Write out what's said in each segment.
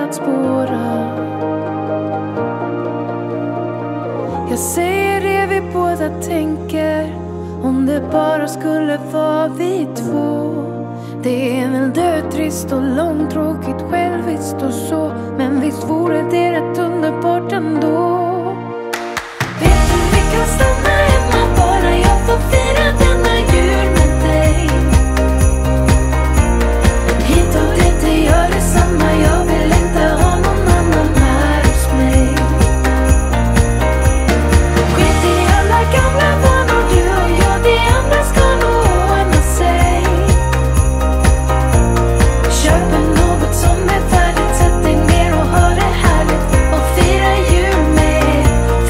att spåra. Jag säger det vi båda tänker, om det bara skulle vara vi två. Det är väl dötrist och långtråkigt, själviskt och så, men visst vore det rätt underbart ändå. Vet du, vi kan stanna hemma bara jag får fira denna jul med dig. Hit och dit, det gör detsamma, jag vill inte ha någon annan här hos mig. Skit i alla gamla vanor, du och jag, det andra ska nog ordna sig. Köp något som är färdigt, sätt dig ner och ha det härligt och fira jul med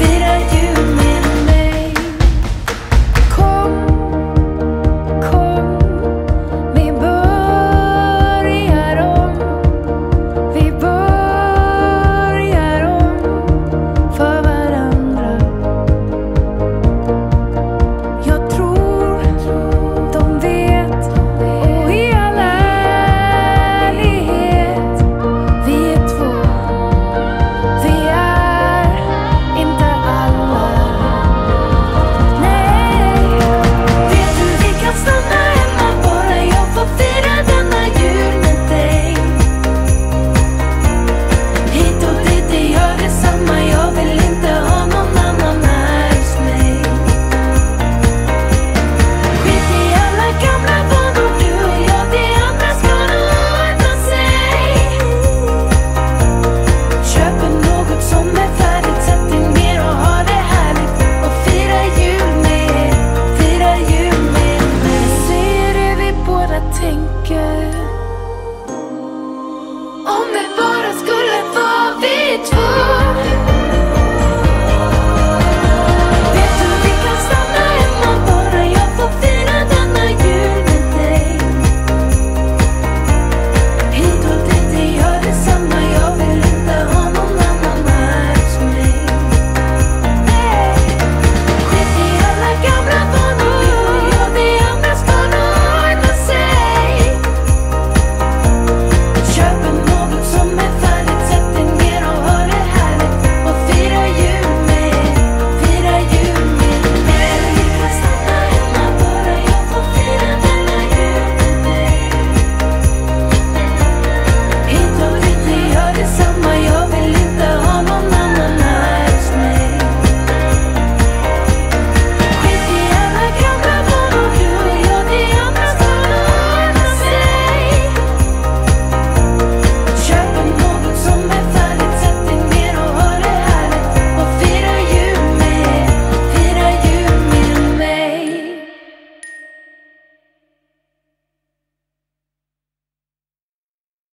mig. Kom, vi börjar om för varandra. Jag tror de vet, och i all ärlighet, vi är två, vi är inte alla. Nej, vet du, vi kan stanna hemma bara jag får fira denna jul med dig. Hit och dit, det gör detsamma, jag vill inte ha någon annan här hos mig. Skit i alla gamla vanor, du och jag, det andra ska nog ordna sig. Köp något som är färdigt, sätt dig ner och ha det härligt och fira jul med mig. Säger det vi båda tänker, om det bara